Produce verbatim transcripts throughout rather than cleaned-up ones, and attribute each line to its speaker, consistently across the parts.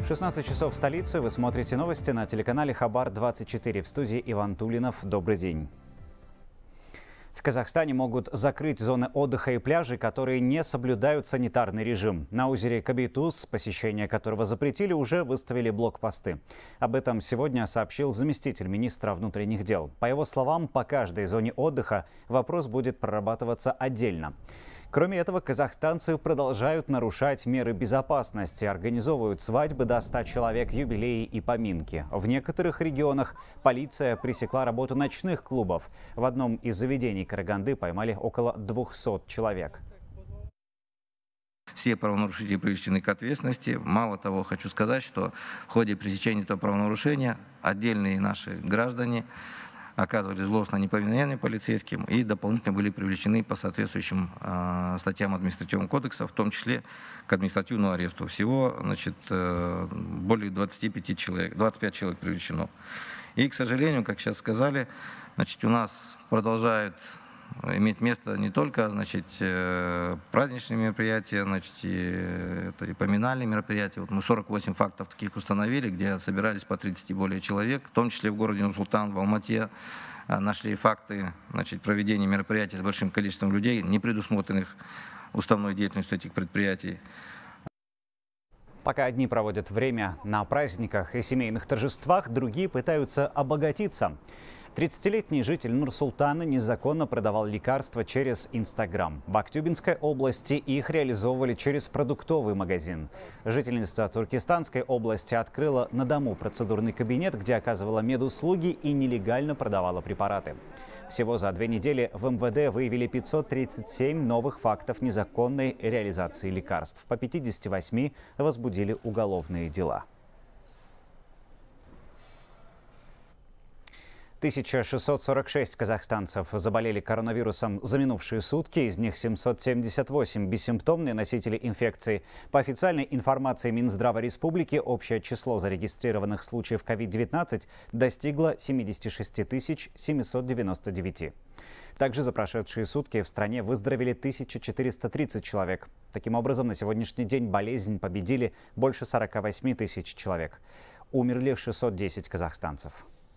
Speaker 1: шестнадцать часов в столице. Вы смотрите новости на телеканале Хабар двадцать четыре. В студии Иван Тулинов. Добрый день. В Казахстане могут закрыть зоны отдыха и пляжи, которые не соблюдают санитарный режим. На озере Кабейтуз, посещение которого запретили, уже выставили блокпосты. Об этом сегодня сообщил заместитель министра внутренних дел. По его словам, по каждой зоне отдыха вопрос будет прорабатываться отдельно. Кроме этого, казахстанцы продолжают нарушать меры безопасности, организовывают свадьбы до ста человек, юбилеи и поминки. В некоторых регионах полиция пресекла работу ночных клубов. В одном из заведений Караганды поймали около двухсот человек.
Speaker 2: Все правонарушители привлечены к ответственности. Мало того, хочу сказать, что в ходе пресечения этого правонарушения отдельные наши граждане оказывали злостное неповиновение полицейским и дополнительно были привлечены по соответствующим э, статьям административного кодекса, в том числе к административному аресту. Всего, значит, э, более двадцати пяти человек, двадцати пяти человек привлечено. И, к сожалению, как сейчас сказали, значит, у нас продолжают иметь место не только, значит, праздничные мероприятия, значит, и, это и поминальные мероприятия. Вот мы сорок восемь фактов таких установили, где собирались по тридцати более человек, в том числе в городе Нур-Султан, в Алмате. Нашли факты, значит, проведения мероприятий с большим количеством людей, не предусмотренных уставной деятельностью этих предприятий.
Speaker 1: Пока одни проводят время на праздниках и семейных торжествах, другие пытаются обогатиться. тридцатилетний житель Нур-Султана незаконно продавал лекарства через Инстаграм. В Актюбинской области их реализовывали через продуктовый магазин. Жительница Туркестанской области открыла на дому процедурный кабинет, где оказывала медуслуги и нелегально продавала препараты. Всего за две недели в эм вэ дэ выявили пятьсот тридцать семь новых фактов незаконной реализации лекарств. По пятидесяти восьми возбудили уголовные дела. тысяча шестьсот сорок шесть казахстанцев заболели коронавирусом за минувшие сутки, из них семьсот семьдесят восемь бессимптомные носители инфекции. По официальной информации Минздрава Республики, общее число зарегистрированных случаев ковид девятнадцать достигло семидесяти шести тысяч семисот девяноста девяти. Также за прошедшие сутки в стране выздоровели тысяча четыреста тридцать человек. Таким образом, на сегодняшний день болезнь победили больше сорока восьми тысяч человек. Умерли шестьсот десять казахстанцев.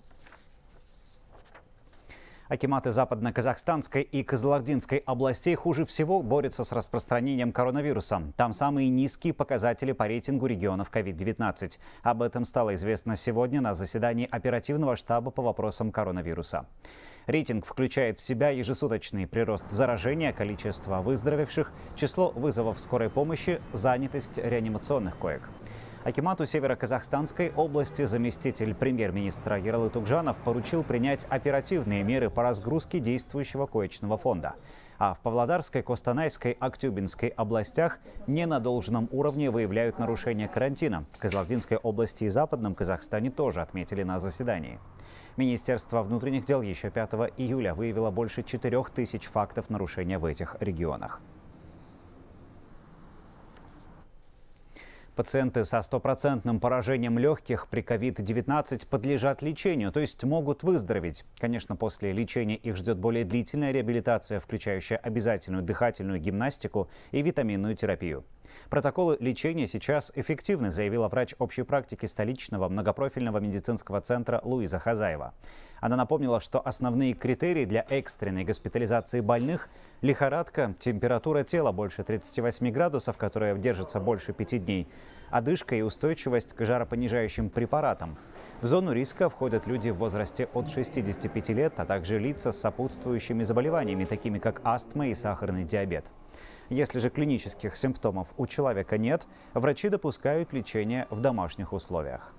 Speaker 1: Акиматы Западно-Казахстанской и Кызылординской областей хуже всего борются с распространением коронавируса. Там самые низкие показатели по рейтингу регионов ковид девятнадцать. Об этом стало известно сегодня на заседании оперативного штаба по вопросам коронавируса. Рейтинг включает в себя ежесуточный прирост заражения, количество выздоровевших, число вызовов скорой помощи, занятость реанимационных коек. Акимату Северо-Казахстанской области заместитель премьер-министра Ералы Тугжанов поручил принять оперативные меры по разгрузке действующего коечного фонда. А в Павлодарской, Костанайской, Актюбинской областях не на должном уровне выявляют нарушения карантина. В Кызылординской области и Западном Казахстане тоже отметили на заседании. Министерство внутренних дел еще пятого июля выявило больше четырёх тысяч фактов нарушения в этих регионах. Пациенты со стопроцентным поражением легких при ковид девятнадцать подлежат лечению, то есть могут выздороветь. Конечно, после лечения их ждет более длительная реабилитация, включающая обязательную дыхательную гимнастику и витаминную терапию. Протоколы лечения сейчас эффективны, заявила врач общей практики столичного многопрофильного медицинского центра Луиза Хазаева. Она напомнила, что основные критерии для экстренной госпитализации больных – лихорадка, температура тела больше тридцати восьми градусов, которая держится больше пяти дней, одышка и устойчивость к жаропонижающим препаратам. В зону риска входят люди в возрасте от шестидесяти пяти лет, а также лица с сопутствующими заболеваниями, такими как астма и сахарный диабет. Если же клинических симптомов у человека нет, врачи допускают лечение в домашних условиях.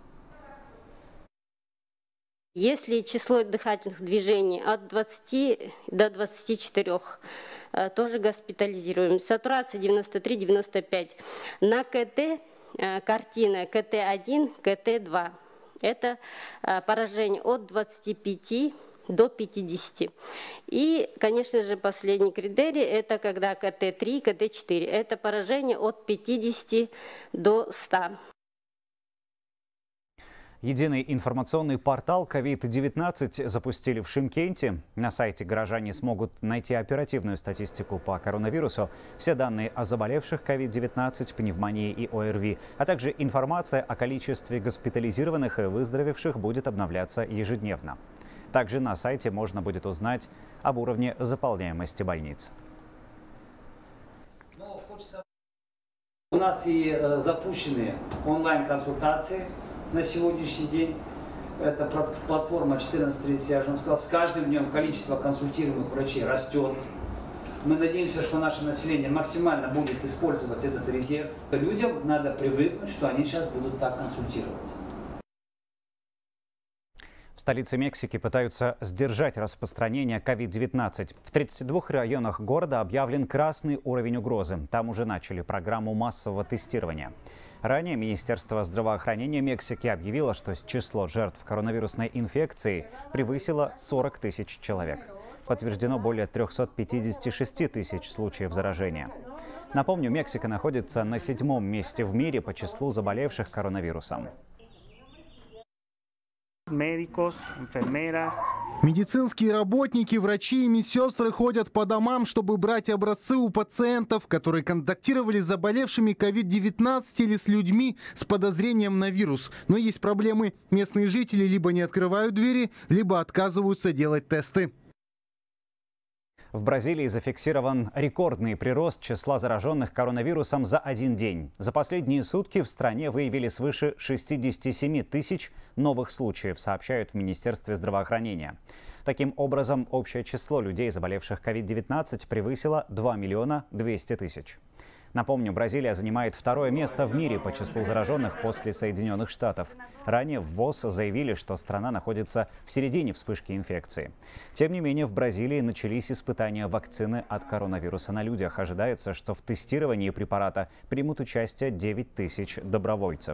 Speaker 3: Если число дыхательных движений от двадцати до двадцати четырёх, тоже госпитализируем. Сатурация девяносто три — девяносто пять. На КТ картина ка тэ один, ка тэ два. Это поражение от двадцати пяти до пятидесяти. И, конечно же, последний критерий – это когда ка тэ три, ка тэ четыре. Это поражение от пятидесяти до ста.
Speaker 1: Единый информационный портал ковид девятнадцать запустили в Шымкенте. На сайте горожане смогут найти оперативную статистику по коронавирусу, все данные о заболевших ковид девятнадцать, пневмонией и ОРВИ, а также информация о количестве госпитализированных и выздоровевших будет обновляться ежедневно. Также на сайте можно будет узнать об уровне заполняемости больниц.
Speaker 4: У нас и запущены онлайн-консультации. На сегодняшний день эта платформа четырнадцать тридцать, я уже сказал, с каждым днем количество консультируемых врачей растет. Мы надеемся, что наше население максимально будет использовать этот резерв. Людям надо привыкнуть, что они сейчас будут так консультироваться.
Speaker 1: В столице Мексики пытаются сдержать распространение ковид девятнадцать. В тридцати двух районах города объявлен красный уровень угрозы. Там уже начали программу массового тестирования. Ранее Министерство здравоохранения Мексики объявило, что число жертв коронавирусной инфекции превысило сорок тысяч человек. Подтверждено более трёхсот пятидесяти шести тысяч случаев заражения. Напомню, Мексика находится на седьмом месте в мире по числу заболевших коронавирусом.
Speaker 5: Медицинские работники, врачи и медсестры ходят по домам, чтобы брать образцы у пациентов, которые контактировали с заболевшими ковид девятнадцать или с людьми с подозрением на вирус. Но есть проблемы. Местные жители либо не открывают двери, либо отказываются делать тесты.
Speaker 1: В Бразилии зафиксирован рекордный прирост числа зараженных коронавирусом за один день. За последние сутки в стране выявили свыше шестидесяти семи тысяч новых случаев, сообщают в Министерстве здравоохранения. Таким образом, общее число людей, заболевших ковид девятнадцать, превысило два миллиона двести тысяч. Напомню, Бразилия занимает второе место в мире по числу зараженных после Соединенных Штатов. Ранее в ВОЗ заявили, что страна находится в середине вспышки инфекции. Тем не менее, в Бразилии начались испытания вакцины от коронавируса на людях. Ожидается, что в тестировании препарата примут участие девять тысяч добровольцев.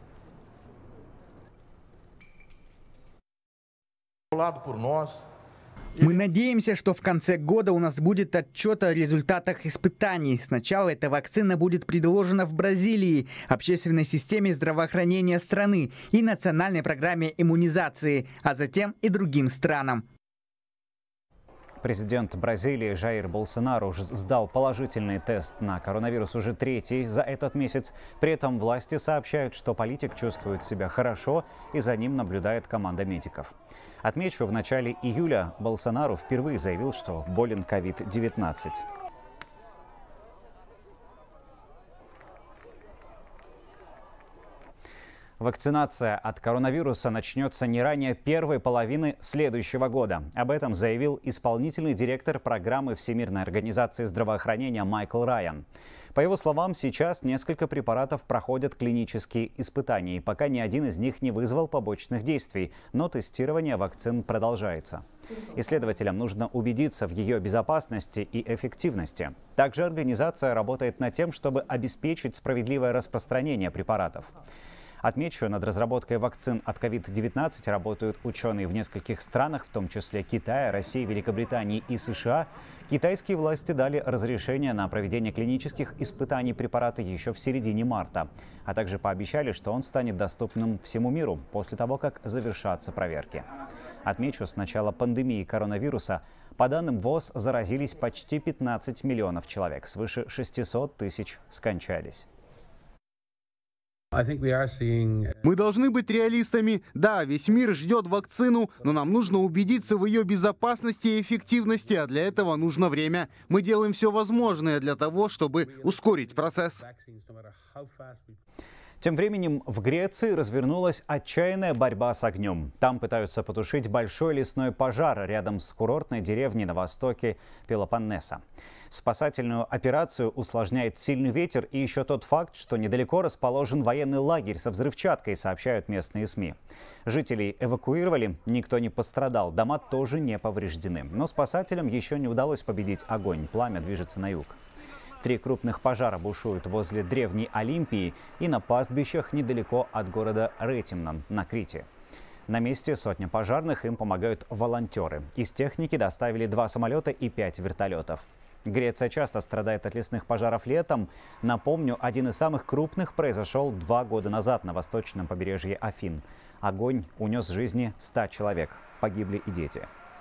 Speaker 6: Мы надеемся, что в конце года у нас будет отчет о результатах испытаний. Сначала эта вакцина будет предложена в Бразилии, общественной системе здравоохранения страны и национальной программе иммунизации, а затем и другим странам.
Speaker 1: Президент Бразилии Жаир Болсонару сдал положительный тест на коронавирус уже третий за этот месяц. При этом власти сообщают, что политик чувствует себя хорошо и за ним наблюдает команда медиков. Отмечу, в начале июля Болсонару впервые заявил, что болен ковид девятнадцать. Вакцинация от коронавируса начнется не ранее первой половины следующего года. Об этом заявил исполнительный директор программы Всемирной организации здравоохранения Майкл Райан. По его словам, сейчас несколько препаратов проходят клинические испытания, и пока ни один из них не вызвал побочных действий, но тестирование вакцин продолжается. Исследователям нужно убедиться в ее безопасности и эффективности. Также организация работает над тем, чтобы обеспечить справедливое распространение препаратов. Отмечу, над разработкой вакцин от ковид девятнадцать работают ученые в нескольких странах, в том числе Китая, России, Великобритании и США. Китайские власти дали разрешение на проведение клинических испытаний препарата еще в середине марта, а также пообещали, что он станет доступным всему миру после того, как завершатся проверки. Отмечу, с начала пандемии коронавируса, по данным ВОЗ, заразились почти пятнадцать миллионов человек, свыше шестисот тысяч скончались.
Speaker 5: Мы должны быть реалистами. Да, весь мир ждет вакцину, но нам нужно убедиться в ее безопасности и эффективности, а для этого нужно время. Мы делаем все возможное для того, чтобы ускорить процесс.
Speaker 1: Тем временем в Греции развернулась отчаянная борьба с огнем. Там пытаются потушить большой лесной пожар рядом с курортной деревней на востоке Пелопоннеса. Спасательную операцию усложняет сильный ветер и еще тот факт, что недалеко расположен военный лагерь со взрывчаткой, сообщают местные СМИ. Жителей эвакуировали, никто не пострадал, дома тоже не повреждены. Но спасателям еще не удалось победить огонь, пламя движется на юг. Три крупных пожара бушуют возле древней Олимпии и на пастбищах недалеко от города Ретимнон на Крите. На месте сотня пожарных, им помогают волонтеры. Из техники доставили два самолета и пять вертолетов. Греция часто страдает от лесных пожаров летом. Напомню, один из самых крупных произошел два года назад на восточном побережье Афин. Огонь унес жизни ста человек. Погибли и дети.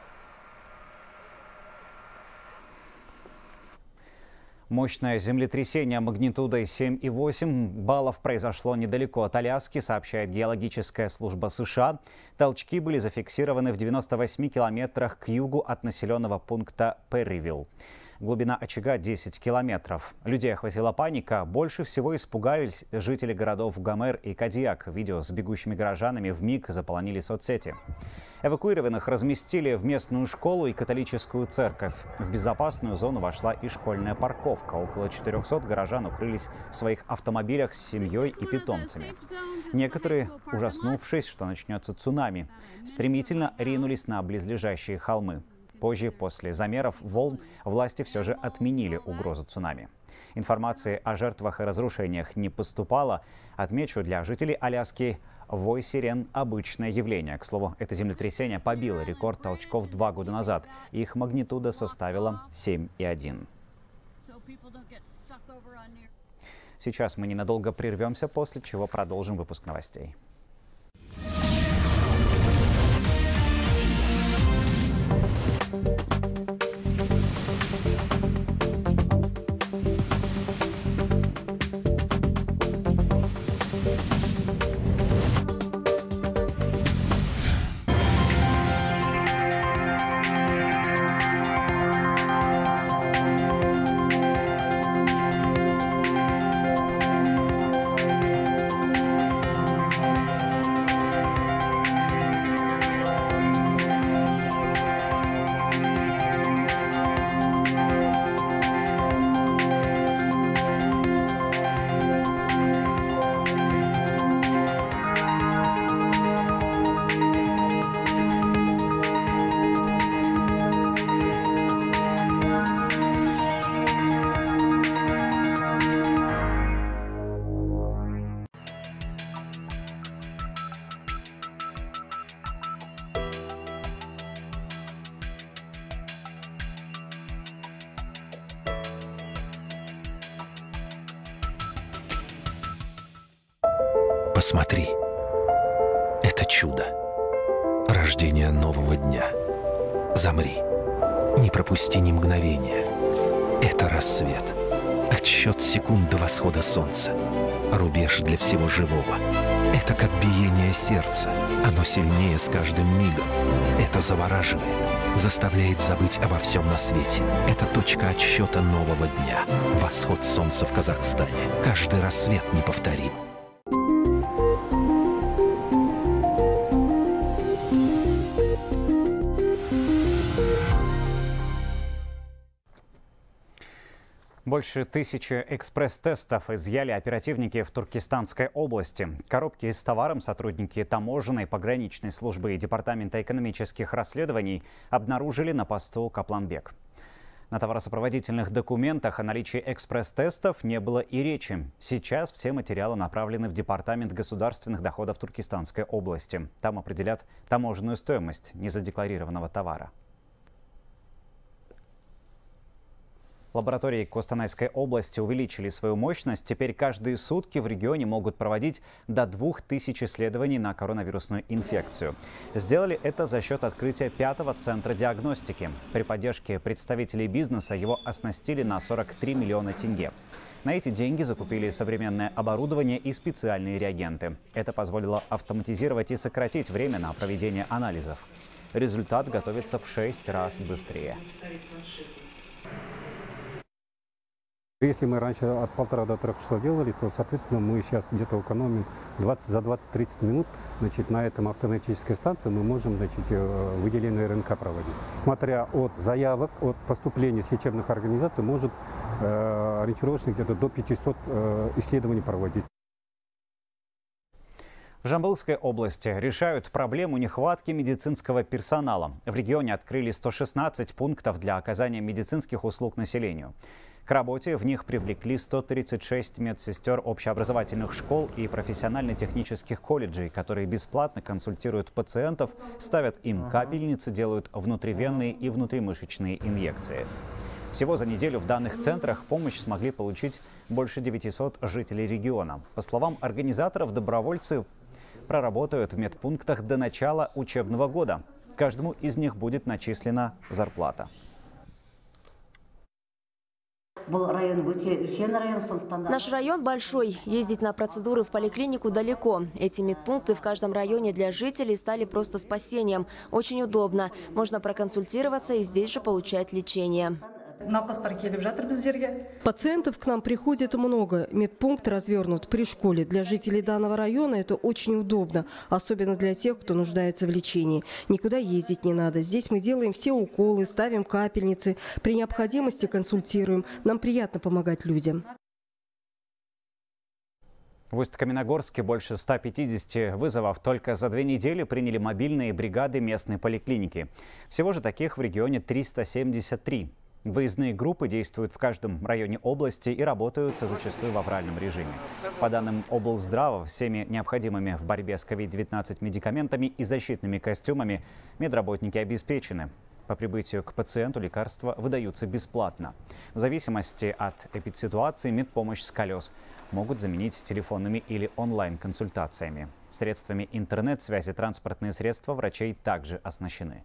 Speaker 1: Мощное землетрясение магнитудой семь и восемь баллов произошло недалеко от Аляски, сообщает геологическая служба США. Толчки были зафиксированы в девяноста восьми километрах к югу от населенного пункта Перривилл. Глубина очага десять километров. Людей охватила паника. Больше всего испугались жители городов Гомер и Кадьяк. Видео с бегущими горожанами вмиг заполонили соцсети. Эвакуированных разместили в местную школу и католическую церковь. В безопасную зону вошла и школьная парковка. Около четырёхсот горожан укрылись в своих автомобилях с семьей и питомцами. Некоторые, ужаснувшись, что начнется цунами, стремительно ринулись на близлежащие холмы. Позже, после замеров волн, власти все же отменили угрозу цунами. Информации о жертвах и разрушениях не поступало. Отмечу, для жителей Аляски вой сирен – обычное явление. К слову, это землетрясение побило рекорд толчков два года назад. Их магнитуда составила семь и один. Сейчас мы ненадолго прервемся, после чего продолжим выпуск новостей.
Speaker 7: Посмотри, это чудо. Рождение нового дня. Замри, не пропусти ни мгновения. Это рассвет. Отсчет секунд до восхода солнца. Рубеж для всего живого. Это как биение сердца. Оно сильнее с каждым мигом. Это завораживает, заставляет забыть обо всем на свете. Это точка отсчета нового дня. Восход солнца в Казахстане. Каждый рассвет неповторим.
Speaker 1: Больше тысячи экспресс-тестов изъяли оперативники в Туркестанской области. Коробки с товаром сотрудники таможенной, пограничной службы и Департамента экономических расследований обнаружили на посту Капланбек. На товаросопроводительных документах о наличии экспресс-тестов не было и речи. Сейчас все материалы направлены в Департамент государственных доходов Туркестанской области. Там определят таможенную стоимость незадекларированного товара. Лаборатории Костанайской области увеличили свою мощность. Теперь каждые сутки в регионе могут проводить до двух тысяч исследований на коронавирусную инфекцию. Сделали это за счет открытия пятого центра диагностики. При поддержке представителей бизнеса его оснастили на сорок три миллиона тенге. На эти деньги закупили современное оборудование и специальные реагенты. Это позволило автоматизировать и сократить время на проведение анализов. Результат готовится в шесть раз быстрее.
Speaker 8: Если мы раньше от полтора до трех часов делали, то, соответственно, мы сейчас где-то экономим двадцать, за двадцать-тридцать минут. Значит, на этом автоматической станции мы можем, значит, выделение РНК проводить. Смотря от заявок, от поступления с лечебных организаций, может э, ориентировочно где-то до пятисот э, исследований проводить.
Speaker 1: В Жамбылской области решают проблему нехватки медицинского персонала. В регионе открыли сто шестнадцать пунктов для оказания медицинских услуг населению. К работе в них привлекли сто тридцать шесть медсестер общеобразовательных школ и профессионально-технических колледжей, которые бесплатно консультируют пациентов, ставят им капельницы, делают внутривенные и внутримышечные инъекции. Всего за неделю в данных центрах помощь смогли получить больше девятисот жителей региона. По словам организаторов, добровольцы проработают в медпунктах до начала учебного года. Каждому из них будет начислена зарплата.
Speaker 9: Наш район большой. Ездить на процедуры в поликлинику далеко. Эти медпункты в каждом районе для жителей стали просто спасением. Очень удобно. Можно проконсультироваться и здесь же получать лечение.
Speaker 10: Пациентов к нам приходит много. Медпункт развернут при школе. Для жителей данного района это очень удобно. Особенно для тех, кто нуждается в лечении. Никуда ездить не надо. Здесь мы делаем все уколы, ставим капельницы. При необходимости консультируем. Нам приятно помогать людям.
Speaker 1: В Усть-Каменогорске больше ста пятидесяти вызовов только за две недели приняли мобильные бригады местной поликлиники. Всего же таких в регионе триста семьдесят три. Выездные группы действуют в каждом районе области и работают зачастую в авральном режиме. По данным облздрава, всеми необходимыми в борьбе с ковид девятнадцать медикаментами и защитными костюмами медработники обеспечены. По прибытию к пациенту лекарства выдаются бесплатно. В зависимости от эпидситуации медпомощь с колес могут заменить телефонными или онлайн-консультациями. Средствами интернет-связи транспортные средства врачей также оснащены.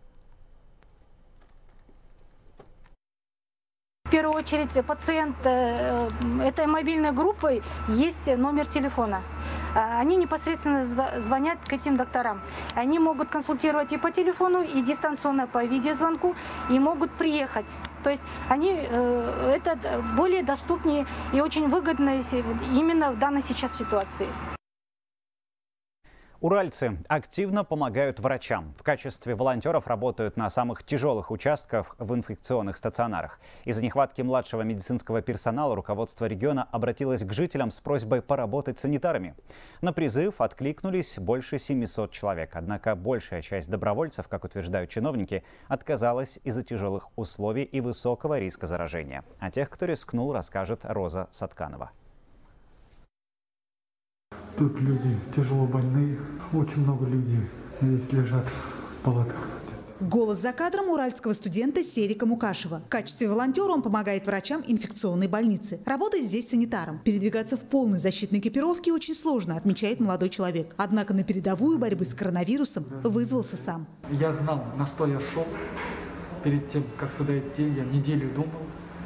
Speaker 11: В первую очередь пациент этой мобильной группы есть номер телефона. Они непосредственно звонят к этим докторам. Они могут консультировать и по телефону, и дистанционно по видеозвонку, и могут приехать. То есть они, это более доступнее и очень выгодно именно в данной сейчас ситуации.
Speaker 1: Уральцы активно помогают врачам. В качестве волонтеров работают на самых тяжелых участках в инфекционных стационарах. Из-за нехватки младшего медицинского персонала руководство региона обратилось к жителям с просьбой поработать санитарами. На призыв откликнулись больше семисот человек. Однако большая часть добровольцев, как утверждают чиновники, отказалась из-за тяжелых условий и высокого риска заражения. О тех, кто рискнул, расскажет Роза Сатканова.
Speaker 12: Тут люди тяжело больные, очень много людей здесь лежат в палатках.
Speaker 13: Голос за кадром уральского студента Серика Мукашева. В качестве волонтера он помогает врачам инфекционной больницы. Работает здесь санитаром. Передвигаться в полной защитной экипировке очень сложно, отмечает молодой человек. Однако на передовую борьбы с коронавирусом вызвался сам.
Speaker 12: Я знал, на что я шел. Перед тем, как сюда идти, я неделю думал.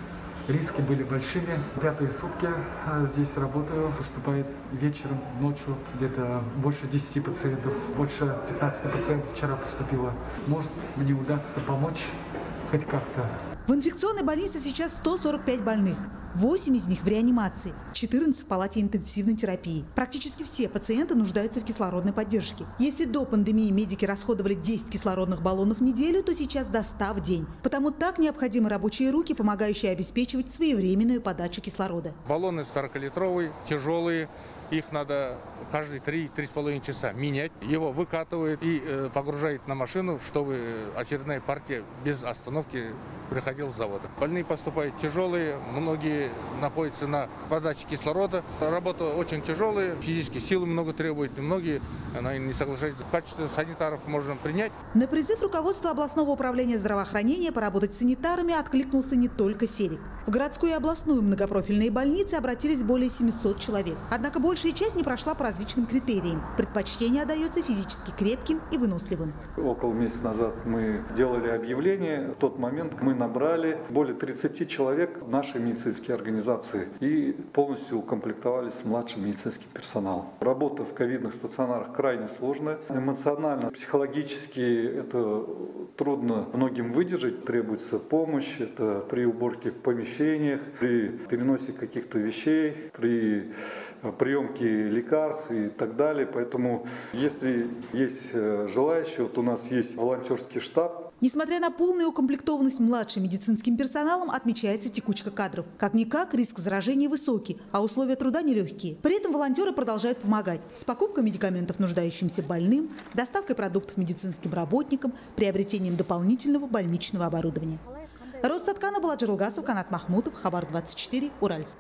Speaker 12: Риски были большими. Пятые сутки здесь работаю. Поступает вечером, ночью где-то больше десяти пациентов. Больше пятнадцати пациентов вчера поступило. Может, мне удастся помочь хоть как-то.
Speaker 13: В инфекционной больнице сейчас сто сорок пять больных. восемь из них в реанимации, четырнадцать в палате интенсивной терапии. Практически все пациенты нуждаются в кислородной поддержке. Если до пандемии медики расходовали десять кислородных баллонов в неделю, то сейчас до ста в день. Потому так необходимы рабочие руки, помогающие обеспечивать своевременную подачу кислорода.
Speaker 14: Баллоны сорокалитровые, тяжелые. Их надо каждые три-три с половиной часа менять. Его выкатывают и э, погружают на машину, чтобы очередная партия без остановки приходила с завода. Больные поступают тяжелые, многие находятся на подаче кислорода. Работа очень тяжелая, физические силы много требует, и многие не соглашаются. В качестве санитаров можно принять.
Speaker 13: На призыв руководства областного управления здравоохранения поработать с санитарами откликнулся не только Серик. В городскую и областную многопрофильные больницы обратились более семисот человек. Однако большая часть не прошла по различным критериям. Предпочтение отдается физически крепким и выносливым.
Speaker 15: Около месяца назад мы делали объявление. В тот момент мы набрали более тридцати человек в нашей медицинской организации и полностью укомплектовались младшим медицинским персоналом. Работа в ковидных стационарах крайне сложная. Эмоционально, психологически это трудно многим выдержать. Требуется помощь. Это при уборке в помещениях, при переносе каких-то вещей, при приемке лекарств и так далее. Поэтому, если есть желающие, вот у нас есть волонтерский штаб.
Speaker 13: Несмотря на полную укомплектованность младшим медицинским персоналом, отмечается текучка кадров. Как-никак, риск заражения высокий, а условия труда нелегкие. При этом волонтеры продолжают помогать с покупкой медикаментов нуждающимся больным, доставкой продуктов медицинским работникам, приобретением дополнительного больничного оборудования. Роза Сатканова, Баладжир Илгасов, Канат Махмутов, Хабар двадцать четыре, Уральск.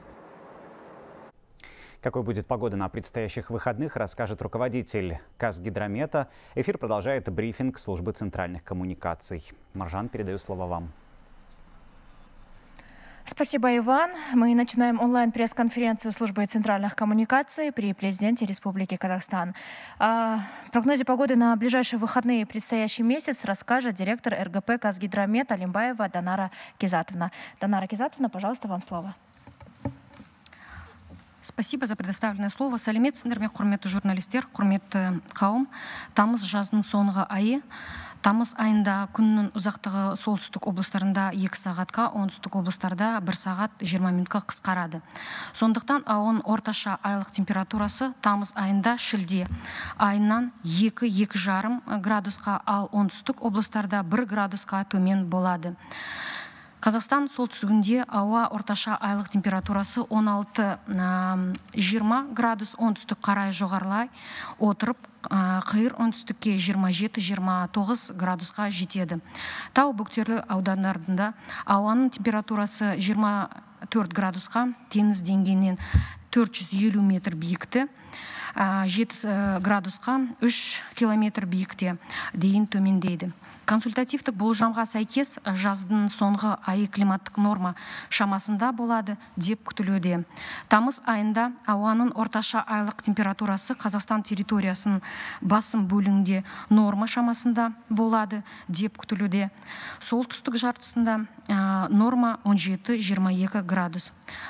Speaker 1: Какой будет погода на предстоящих выходных, расскажет руководитель Казгидромета. Эфир продолжает брифинг службы центральных коммуникаций. Маржан, передаю слово вам.
Speaker 16: Спасибо, Иван. Мы начинаем онлайн-пресс-конференцию службы центральных коммуникаций при президенте Республики Казахстан. О прогнозе погоды на ближайшие выходные и предстоящий месяц расскажет директор эр гэ пэ «Казгидромет» Алимбаева Данара Кизатовна. Данара Кизатовна, пожалуйста, вам слово.
Speaker 17: Спасибо за предоставленное слово. Сәлеметсіздер ме, құрметті журналистер, құрметті қауым. Тамыз жаздың соңғы айы. Тамыз айында күннің ұзақтығы солтүстік облыстарында екі сағатқа, оңтүстік облыстарда бір сағат жиырма минутқа қысқарады. Сондықтан ауаның орташа айлық температурасы тамыз айында шілде айынан екі - екі жарым градусқа, ал оңтүстік облыстарда бір градусқа төмен болады. Қазақстан солтүстігінде ауа орташа айлық температурасы он алты - жиырма градус, оңтүстік қарай жоғарылай отырып, қиыр оңтүстікке жиырма жеті - жиырма тоғыз градусқа жетеді. Тау бөктерлі аудандарында ауаның температурасы жиырма төрт градусқа, теңіз деңгейінен төрт жүз елу метр биікті, жеті градусқа үш километр биікте дейін төмендейді. Консультативтік болжамға сәйкес жаздың соңғы айы климаттық норма шамасында болады деп күтілуде. Тамыз айында ауаның орташа айлық температурасы Қазақстан территориясының басым бөлігінде норма шамасында болады деп күтілуде. Солтүстік жартысында норма он жеті - жиырма екі градус.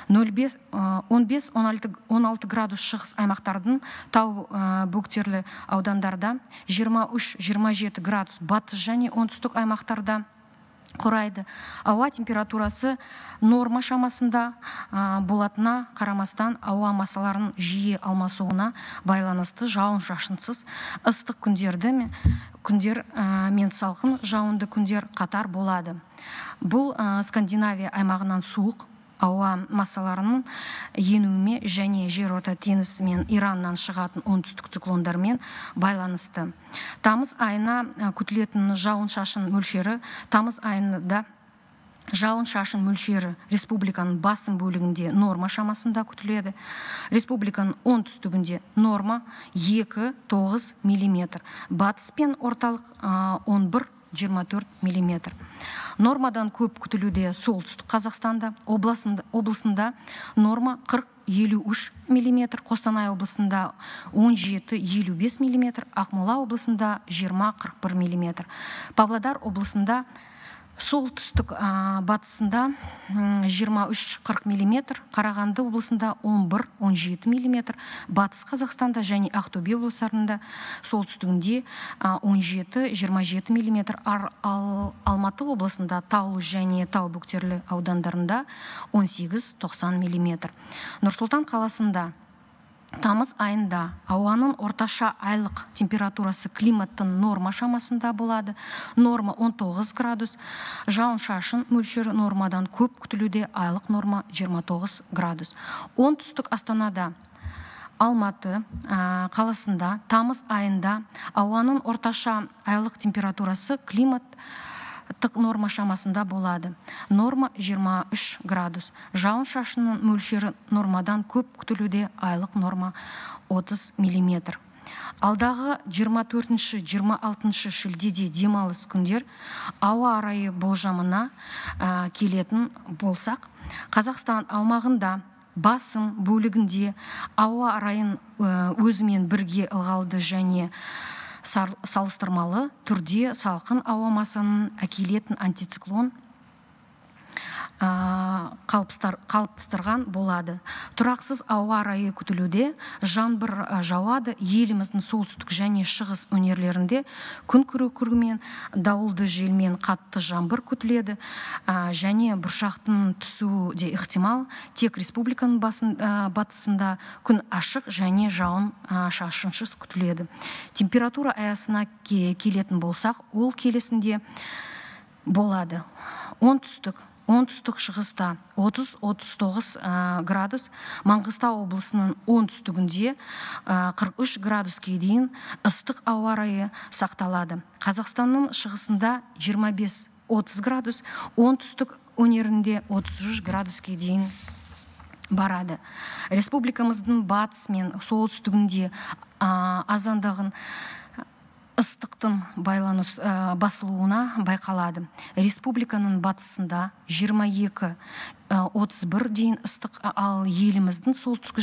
Speaker 17: он бес - он алты градус шығыс аймақтардың тау бөктерлі аудандарда, жиырма үш - жиырма жеті градус батыс және оңтүстік аймақтарда құрайды. Ауа температурасы норма шамасында болатына қарамастан ауа массаларының жиі алмасуына байланысты жауын шашынсыз ыстық күндерді күндер мен салқын жауынды күндер қатар болады. Бұл Скандинавия аймағынан суық ауа массаларының енуіме және жерорта теңізі мен Ираннан шығатын оңтүстік циклондармен байланысты. Тамыз айына күтілетін жауын шашын мөлшері тамыз айында жауын шашын мөлшері республиканың басым бөлігінде норма шамасында күтіледі. Республиканың оңтүстігінде норма екі - тоғыз миллиметр, батыс пен орталық он бір - жиырма төрт миллиметр. Нормадан көп күтілуде солтүстік Қазақстанда, облысында норма қырық - елу үш миллиметр, Қостанай облысында он жеті - елу бес миллиметр, Ақмола облысында жиырма - қырық бір миллиметр. Павлодар облысында солтүстік батысында жиырма үш - қырық миллиметр, Қарағанды облысында он бір - он жеті миллиметр, батыс Қазақстанда және Ақтөбе облыстарында солтүстігінде он жеті - жиырма жеті миллиметр, ал Алматы облысында таулы және тау бөктерлі аудандарында он сегіз - тоқсан миллиметр. Нұр-Сұлтан қаласында тамыз айында ауаның орташа айлық температурасы климаттың норма шамасында болады. Норма он тоғыз градус, жауын шашын мөлшері нормадан көп күтілуде, айлық норма жиырма тоғыз градус. Оңтүстік Астанада, Алматы қаласында тамыз айында ауаның орташа айлық температурасы климат норма шамасында болады. Норма жиырма үш градус. Жауын шашынның мөлшері нормадан көп күтілуде, айлық норма отыз миллиметр. Алдағы жиырма төртінші - жиырма алтыншы шілдеде демалыс күндер ауа райы болжамына келетін болсақ, Қазақстан аумағында басым бөлігінде ауа райын өзімен бірге ылғалды және салыстырмалы түрде салқын ауа массаның әкелетін антициклон қалыптастырған болады. Тұрақсыз ауа райы күтілуде, жаңбыр жауады. Еліміздің солтүстік және шығыс өңірлерінде күн күркірімен, дауылды желмен қатты жаңбыр күтіледі және бұршақтың түсуі де ықтимал. Тек республиканың батысында күн ашық және жауын шашынсыз күтіледі. Температура аясына келетін болсақ, ол келесінде болады. Оңтүстік Оңтүстік шығыста отыз - отыз тоғыз градус, Маңғыстау облысының оңтүстігінде қырық үш градуске дейін ыстық ауа райы сақталады. Қазақстанның шығысында жиырма бес - отыз градус, оңтүстік өңірінде отыз үш градуске дейін барады. Республикамыздың батыс мен солтүстігінде азандығын ыстықтың байланыс басылуына байқалады. Республиканың батысында жиырма екі отыз бир дейін ыстық, ал еліміздің солтүстік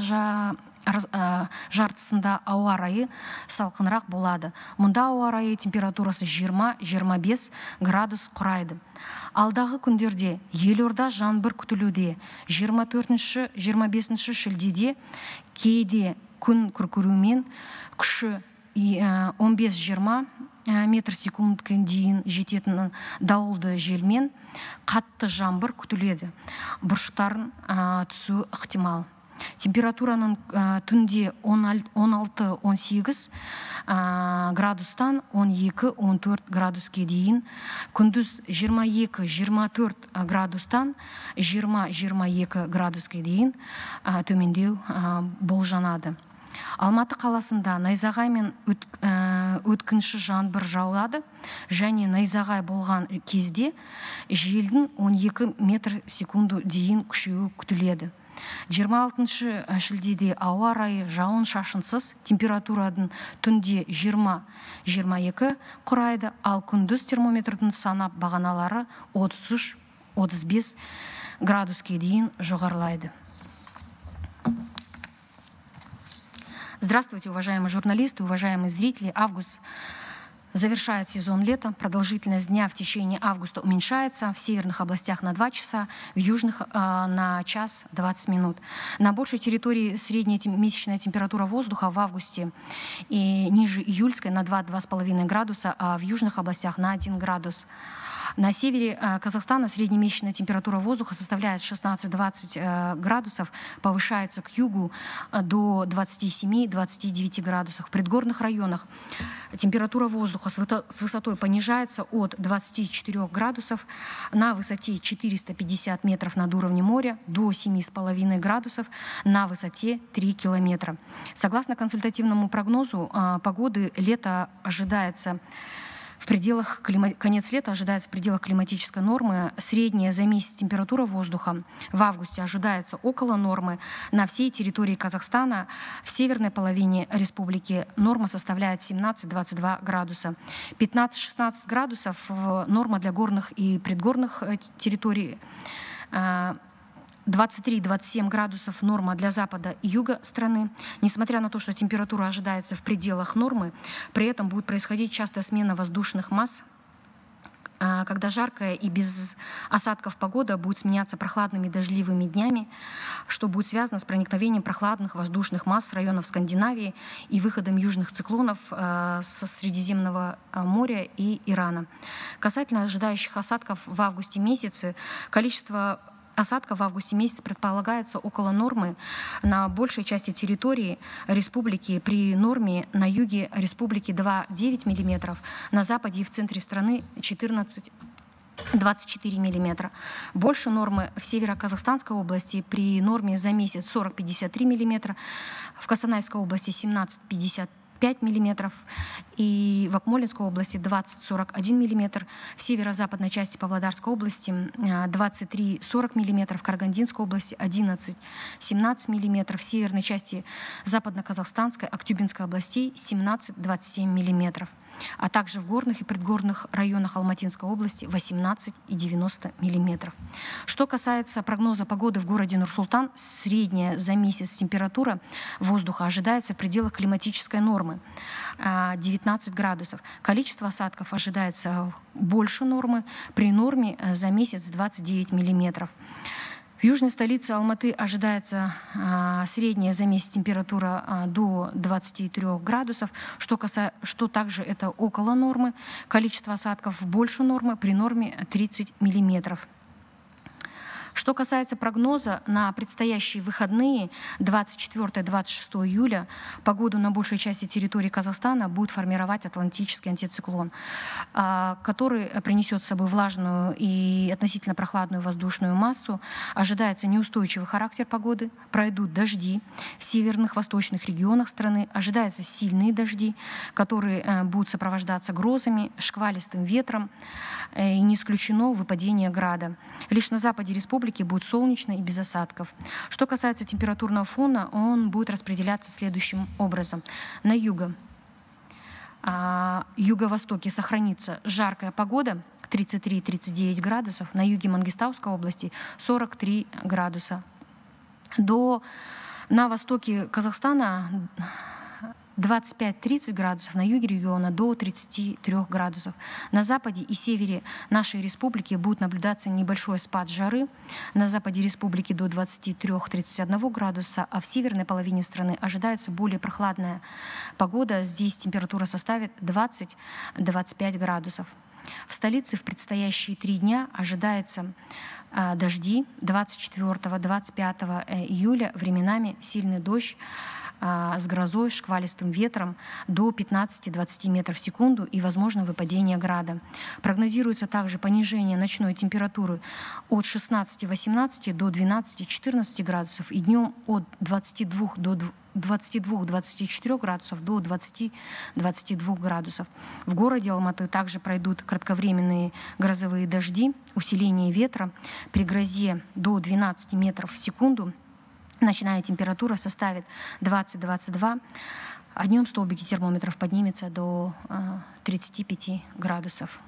Speaker 17: жартысында ауа райы салқынырақ болады. Мұнда ауа райы температурасы жиырма жиырма бес градус құрайды. Алдағы күндерде елорда жаңбыр күтілуде. жиырма төртінші жиырма бесінші шілдеде кейде күн күркірумен күші он бес жиырма метр секундқа дейін жететін дауылды желмен қатты жаңбыр күтіледі. Бұршақтардың түсуі ықтимал. Температураның түнде он алты он сегіз градустан он екі он төрт градуске дейін, күндіз жиырма екі жиырма төрт градустан жиырма жиырма екі градуске дейін төмендеу болжанады. Алматы қаласында найзағай мен өткінші жаңбыр жауады, және найзағай болған кезде желдің он екі метр секунду дейін күшеюі күтіледі. жиырма алтыншы шілдеде ауа райы жауын шашынсыз, температураның түнде жиырма жиырма екі құрайды, ал күндіз термометрдің санап бағаналары отыз үш отыз бес градуске дейін жоғарылайды. Здравствуйте, уважаемые журналисты, уважаемые зрители. Август завершает сезон лета. Продолжительность дня в течение августа уменьшается. В северных областях на два часа, в южных э, на час двадцать минут. На большей территории средняя месячная температура воздуха в августе и ниже июльской на два — два с половиной градуса, а в южных областях на один градус. На севере Казахстана среднемесячная температура воздуха составляет шестнадцать — двадцать градусов, повышается к югу до двадцати семи — двадцати девяти градусов. В предгорных районах температура воздуха с высотой понижается от двадцати четырёх градусов на высоте четыреста пятьдесят метров над уровнем моря до семи с половиной градусов на высоте три километра. Согласно консультативному прогнозу погоды, лето ожидается в пределах, конец лета ожидается в пределах климатической нормы. Средняя за месяц температура воздуха в августе ожидается около нормы. На всей территории Казахстана в северной половине республики норма составляет семнадцать — двадцать два градуса. пятнадцать — шестнадцать градусов норма для горных и предгорных территорий. двадцать три — двадцать семь градусов норма для запада и юга страны. Несмотря на то, что температура ожидается в пределах нормы, при этом будет происходить частая смена воздушных масс, когда жаркая и без осадков погода будет сменяться прохладными дождливыми днями, что будет связано с проникновением прохладных воздушных масс с районов Скандинавии и выходом южных циклонов со Средиземного моря и Ирана. Касательно ожидающих осадков в августе месяце, количество осадков в августе месяце предполагается около нормы на большей части территории республики, при норме на юге республики два — девять миллиметров, на западе и в центре страны четырнадцать — двадцать четыре миллиметра. Больше нормы в Северо-Казахстанской области при норме за месяц сорок — пятьдесят три миллиметра, в Костанайской области семнадцать — пятьдесят пять миллиметров и в Акмолинской области двадцать — сорок один миллиметр, в северо-западной части Павлодарской области двадцать три — сорок миллиметров, в Карагандинской области одиннадцать — семнадцать миллиметров, в северной части Западно-Казахстанской, Актюбинской областей семнадцать — двадцать семь миллиметров, а также в горных и предгорных районах Алматинской области восемнадцать и девяносто миллиметров. Что касается прогноза погоды в городе Нур-Султан, средняя за месяц температура воздуха ожидается в пределах климатической нормы девятнадцать градусов. Количество осадков ожидается больше нормы, при норме за месяц двадцать девять миллиметров. В южной столице Алматы ожидается а, средняя за месяц температура а, до двадцати трёх градусов, что, каса... что также это около нормы. Количество осадков больше нормы, при норме тридцать миллиметров. Что касается прогноза на предстоящие выходные двадцать четвёртого — двадцать шестого июля, погоду на большей части территории Казахстана будет формировать атлантический антициклон, который принесет с собой влажную и относительно прохладную воздушную массу. Ожидается неустойчивый характер погоды, пройдут дожди в северных, восточных регионах страны, ожидаются сильные дожди, которые будут сопровождаться грозами, шквалистым ветром, и не исключено выпадение града. Лишь на западе республики будет солнечно и без осадков. Что касается температурного фона, он будет распределяться следующим образом. На юге А юго-востоке сохранится жаркая погода, тридцать три — тридцать девять градусов, на юге Мангистауской области сорок три градуса. До, на востоке Казахстана двадцать пять — тридцать градусов, на юге региона до тридцати трёх градусов. На западе и севере нашей республики будет наблюдаться небольшой спад жары. На западе республики до двадцати трёх — тридцати одного градуса, а в северной половине страны ожидается более прохладная погода. Здесь температура составит двадцать — двадцать пять градусов. В столице в предстоящие три дня ожидается э, дожди двадцать четвёртого — двадцать пятого июля, временами сильный дождь э, с грозой, шквалистым ветром до пятнадцати — двадцати метров в секунду и возможно выпадение града. Прогнозируется также понижение ночной температуры от шестнадцати — восемнадцати до двенадцати — четырнадцати градусов и днем от двадцати двух до двадцати двух — двадцати четырёх градусов до двадцати — двадцати двух градусов. В городе Алматы также пройдут кратковременные грозовые дожди, усиление ветра при грозе до двенадцати метров в секунду. Ночная температура составит двадцать — двадцать два, а днем столбики термометров поднимется до тридцати пяти градусов.